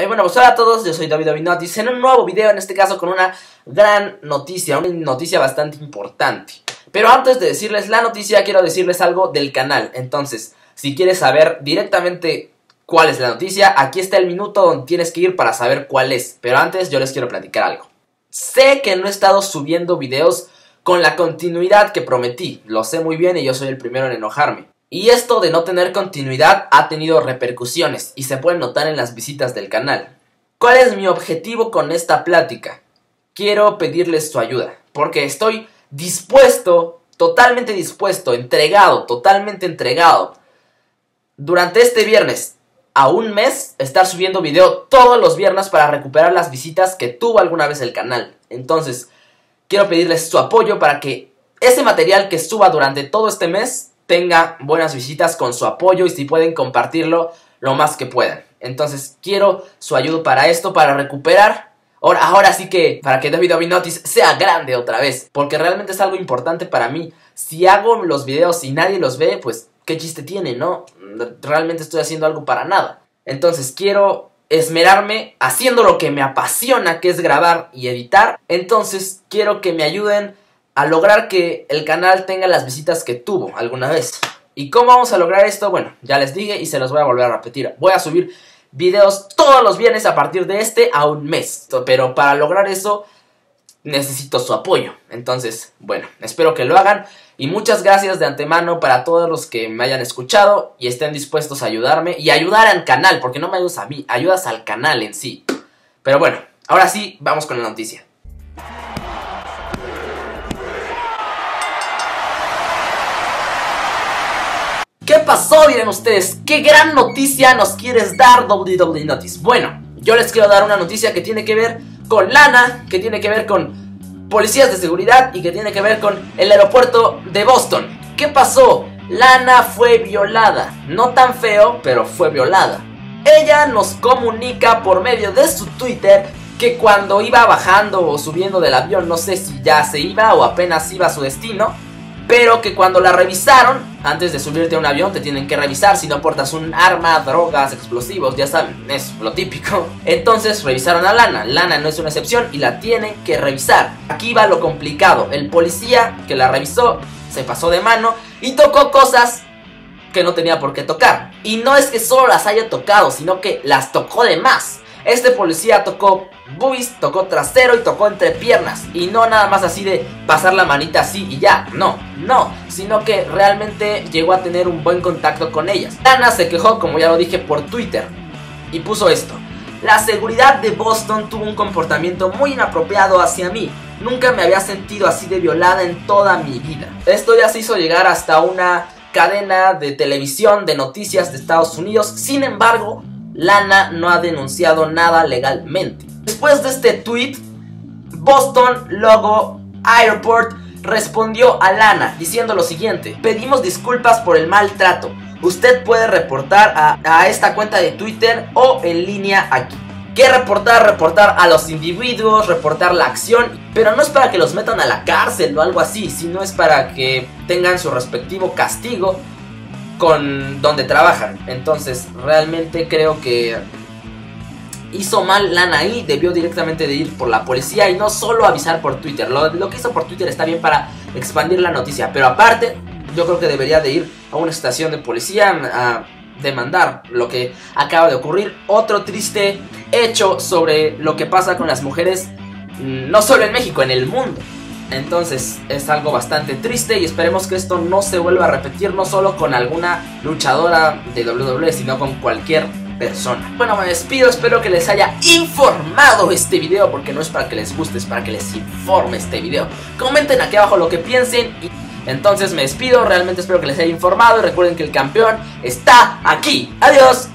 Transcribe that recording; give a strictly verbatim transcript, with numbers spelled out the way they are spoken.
Eh, bueno, pues hola a todos, yo soy David Davinotis en un nuevo video, en este caso con una gran noticia, una noticia bastante importante. Pero antes de decirles la noticia, quiero decirles algo del canal. Entonces, si quieres saber directamente cuál es la noticia, aquí está el minuto donde tienes que ir para saber cuál es. Pero antes yo les quiero platicar algo. Sé que no he estado subiendo videos con la continuidad que prometí, lo sé muy bien y yo soy el primero en enojarme. Y esto de no tener continuidad ha tenido repercusiones y se pueden notar en las visitas del canal. ¿Cuál es mi objetivo con esta plática? Quiero pedirles su ayuda, porque estoy dispuesto, totalmente dispuesto, entregado, totalmente entregado, durante este viernes a un mes, estar subiendo video todos los viernes para recuperar las visitas que tuvo alguna vez el canal. Entonces, quiero pedirles su apoyo para que ese material que suba durante todo este mes tenga buenas visitas con su apoyo y si pueden compartirlo lo más que puedan. Entonces quiero su ayuda para esto, para recuperar, ahora, ahora sí que para que David Davinotis sea grande otra vez, porque realmente es algo importante para mí. Si hago los videos y nadie los ve, pues qué chiste tiene, ¿no? Realmente estoy haciendo algo para nada. Entonces quiero esmerarme haciendo lo que me apasiona, que es grabar y editar. Entonces quiero que me ayuden a lograr que el canal tenga las visitas que tuvo alguna vez. ¿Y cómo vamos a lograr esto? Bueno, ya les dije y se los voy a volver a repetir. Voy a subir videos todos los viernes a partir de este a un mes. Pero para lograr eso necesito su apoyo. Entonces, bueno, espero que lo hagan. Y muchas gracias de antemano para todos los que me hayan escuchado y estén dispuestos a ayudarme. Y ayudar al canal, porque no me ayudas a mí, ayudas al canal en sí. Pero bueno, ahora sí, vamos con la noticia. ¿Qué pasó? Dirán ustedes, ¿qué gran noticia nos quieres dar, W W Notice? Bueno, yo les quiero dar una noticia que tiene que ver con lana, que tiene que ver con policías de seguridad y que tiene que ver con el aeropuerto de Boston. ¿Qué pasó? Lana fue violada, no tan feo, pero fue violada. Ella nos comunica por medio de su Twitter que cuando iba bajando o subiendo del avión, no sé si ya se iba o apenas iba a su destino, pero que cuando la revisaron, antes de subirte a un avión te tienen que revisar si no portas un arma, drogas, explosivos, ya saben, es lo típico. Entonces revisaron a Lana, Lana no es una excepción y la tienen que revisar. Aquí va lo complicado, el policía que la revisó se pasó de mano y tocó cosas que no tenía por qué tocar. Y no es que solo las haya tocado, sino que las tocó de más. Este policía tocó boobies, tocó trasero y tocó entre piernas. Y no nada más así de pasar la manita así y ya, no, no, sino que realmente llegó a tener un buen contacto con ellas. Lana se quejó, como ya lo dije, por Twitter y puso esto: la seguridad de Boston tuvo un comportamiento muy inapropiado hacia mí. Nunca me había sentido así de violada en toda mi vida. Esto ya se hizo llegar hasta una cadena de televisión de noticias de Estados Unidos. Sin embargo, Lana no ha denunciado nada legalmente. Después de este tweet, Boston Logo Airport respondió a Lana diciendo lo siguiente: pedimos disculpas por el maltrato. Usted puede reportar a, a esta cuenta de Twitter o en línea aquí. ¿Qué reportar? Reportar a los individuos, reportar la acción, pero no es para que los metan a la cárcel o algo así, sino es para que tengan su respectivo castigo con donde trabajan. Entonces realmente creo que hizo mal Lana ahí, debió directamente de ir por la policía y no solo avisar por Twitter. Lo, lo que hizo por Twitter está bien para expandir la noticia, pero aparte yo creo que debería de ir a una estación de policía a demandar lo que acaba de ocurrir. Otro triste hecho sobre lo que pasa con las mujeres, no solo en México, en el mundo. Entonces es algo bastante triste y esperemos que esto no se vuelva a repetir, no solo con alguna luchadora de W W E, sino con cualquier persona. Bueno, me despido, espero que les haya informado este video, porque no es para que les guste, es para que les informe este video. Comenten aquí abajo lo que piensen y entonces me despido, realmente espero que les haya informado y recuerden que el campeón está aquí. Adiós.